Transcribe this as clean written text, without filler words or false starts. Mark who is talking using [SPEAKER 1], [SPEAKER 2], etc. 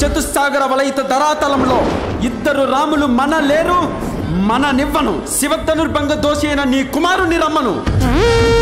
[SPEAKER 1] చతుస్సాగర వలయిత ధరాతలంలో ఇద్దరు రాములు మన లేరు, మన నివ్వను. శివధనుర్భంగ దోషి అయిన నీ కుమారుని రమ్మను.